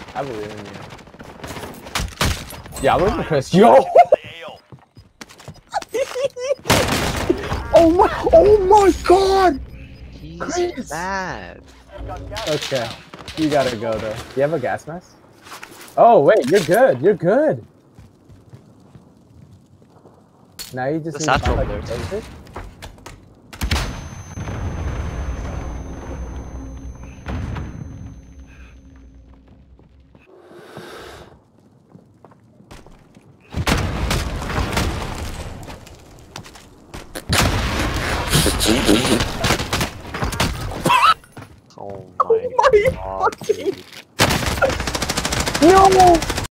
I believe in you. Yeah, I believe in Chris. Yo! Oh my god! He's Chris! bad. Okay. You gotta go though. Do you have a gas mask? Oh wait, you're good. You're good. Now you just The need to satchel find there. like an exit. Oh my god.